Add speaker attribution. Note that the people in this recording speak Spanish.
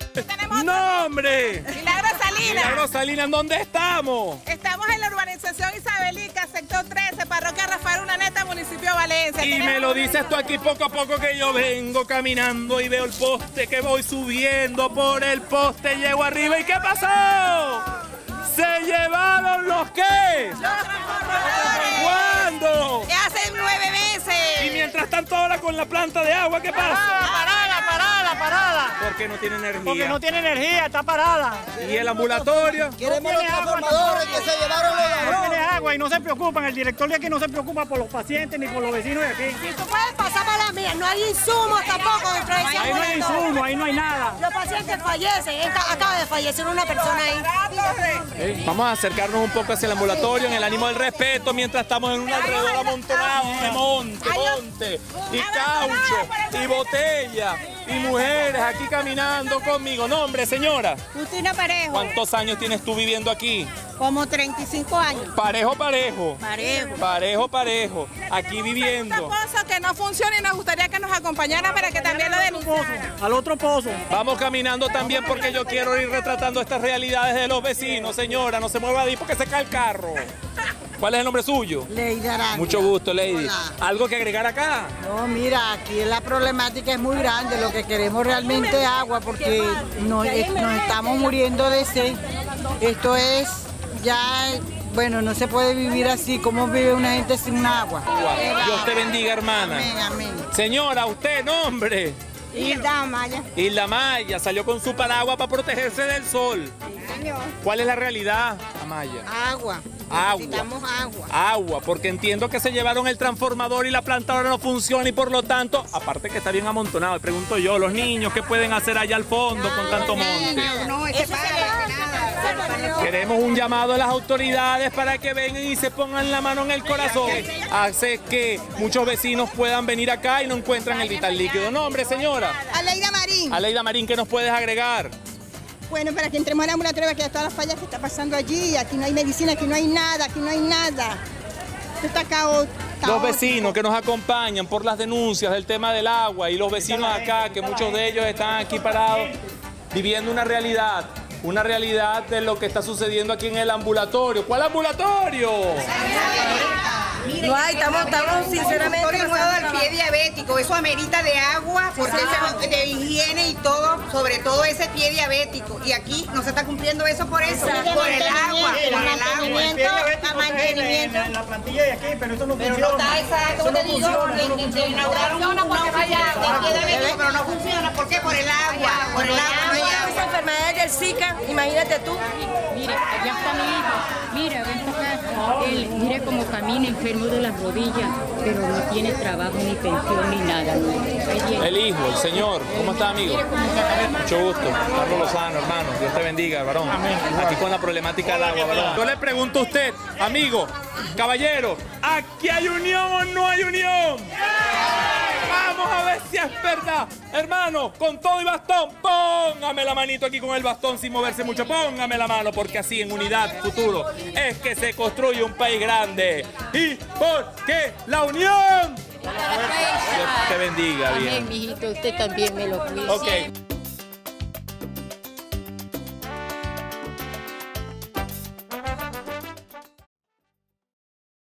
Speaker 1: ¡Nombre!
Speaker 2: Milagro Salinas.
Speaker 1: Milagro Salinas, ¿dónde estamos?
Speaker 2: Estamos en la urbanización Isabelica, sector 13, parroquia Rafael Urdaneta, municipio de Valencia.
Speaker 1: Y me lo dices tú aquí poco a poco que yo vengo caminando y veo el poste, que voy subiendo por el poste, llego arriba. ¿Y qué pasó? ¿Se llevaron los qué?
Speaker 2: Los transformadores.
Speaker 1: ¿Cuándo?
Speaker 2: Hace 9 meses.
Speaker 1: Y mientras tanto ahora con la planta de agua, ¿qué pasa?
Speaker 3: Parada.
Speaker 1: ¿Por qué no tiene energía?
Speaker 3: Porque no tiene energía, está parada.
Speaker 1: ¿Y el ambulatorio?
Speaker 4: Queremos los transformadores que se llevaron los
Speaker 3: No tiene agua y no se preocupan. El director de aquí no se preocupa por los pacientes ni por los vecinos de aquí.
Speaker 5: Si tú puedes pasar para la mía, no hay insumos tampoco dentro de ese
Speaker 3: Ahí no hay insumo, ahí no hay nada.
Speaker 5: Los pacientes fallecen, acaba de fallecer una persona ahí.
Speaker 1: Vamos a acercarnos un poco hacia el ambulatorio en el ánimo del respeto mientras estamos en un alrededor amontonado de monte y caucho y botella y mujeres aquí caminando conmigo. Nombre, señora.
Speaker 5: Justina Parejo.
Speaker 1: ¿Cuántos años tienes tú viviendo aquí?
Speaker 5: Como 35 años.
Speaker 1: Parejo. Aquí viviendo.
Speaker 2: Este pozo que no funciona y nos gustaría que nos acompañara para que también lo denunciaran.
Speaker 3: Al otro pozo.
Speaker 1: Vamos caminando también porque yo quiero ir retratando estas realidades de los vecinos. Señora, no se mueva ahí porque se cae el carro. ¿Cuál es el nombre suyo?
Speaker 6: Lady Arango.
Speaker 1: Mucho gusto, Lady.
Speaker 6: Hola.
Speaker 1: ¿Algo que agregar acá?
Speaker 6: No, mira, aquí la problemática es muy grande. Lo que queremos realmente es agua porque nos estamos muriendo de sed. Esto es ya, bueno, no se puede vivir así. ¿Cómo vive una gente sin agua?
Speaker 1: Dios te bendiga, hermana.
Speaker 6: Amén, amén.
Speaker 1: Señora, ¿usted nombre?
Speaker 5: Hilda Maya.
Speaker 1: Hilda Maya salió con su paraguas para protegerse del sol. ¿Cuál es la realidad, Amaya?
Speaker 6: Agua.
Speaker 1: Necesitamos
Speaker 6: agua.
Speaker 1: Agua, porque entiendo que se llevaron el transformador y la planta ahora no funciona y por lo tanto, aparte que está bien amontonado, le pregunto yo, los niños, ¿qué pueden hacer allá al fondo con tanto monte?
Speaker 6: No, eso
Speaker 1: Queremos un llamado a las autoridades para que vengan y se pongan la mano en el corazón. Hace que muchos vecinos puedan venir acá y no encuentran el vital líquido. Nombre, señora.
Speaker 6: Aleida Marín.
Speaker 1: Aleida Marín, ¿qué nos puedes agregar?
Speaker 6: Bueno, para que entremos al ambulatorio, que todas las fallas que está pasando allí, aquí no hay medicina, aquí no hay nada, Esto está caótico.
Speaker 1: Los vecinos que nos acompañan por las denuncias del tema del agua y los vecinos acá, que muchos de ellos están aquí parados viviendo una realidad de lo que está sucediendo aquí en el ambulatorio. ¿Cuál ambulatorio?
Speaker 5: No hay, estamos sinceramente
Speaker 7: al pie diabético, eso amerita de agua, porque de higiene y todo, sobre todo ese pie diabético. Y aquí no se está cumpliendo eso por eso, por el agua,
Speaker 3: mantenimiento. La plantilla de aquí, pero eso no funciona.
Speaker 7: Pero no está exacto, como te digo, inauguraron una porque vaya de pie diabético, pero no funciona. ¿Por qué? Por el agua, no hay agua.
Speaker 5: Esa enfermedad del Zika, imagínate tú.
Speaker 8: Mire, allá está mi hijo. Mira, ven para acá. Él, mira cómo camina enfermo de las rodillas, pero no tiene trabajo, ni pensión, ni nada.
Speaker 1: El hijo, el señor. ¿Cómo está, amigo? Mucho gusto. Carlos Lozano, hermano. Dios te bendiga, varón. Aquí con la problemática del agua, varón. Yo le pregunto a usted, amigo, caballero, ¿aquí hay unión o no hay unión? Vamos a ver si es verdad. Hermano, con todo y bastón, póngame la manito aquí con el bastón sin moverse mucho. Póngame la mano, porque así en unidad futuro es que se construye un país grande. Y porque la unión. Dios te bendiga, bien.
Speaker 8: Amén, mijito, usted también me lo cuida.
Speaker 1: Ok.